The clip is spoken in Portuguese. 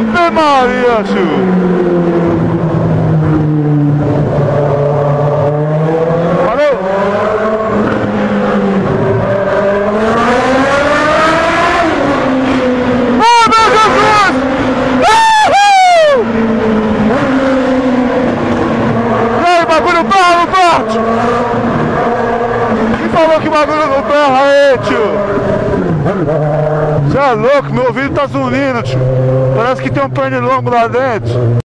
Ave Maria, tio! Valeu! Oh, meu Jesus! Uhul! E aí, bagulho berra no forte! Quem falou que bagulho não berra aí, tio? Você é louco, meu ouvido tá zunindo, tio. Parece que tem um pernilongo lá dentro.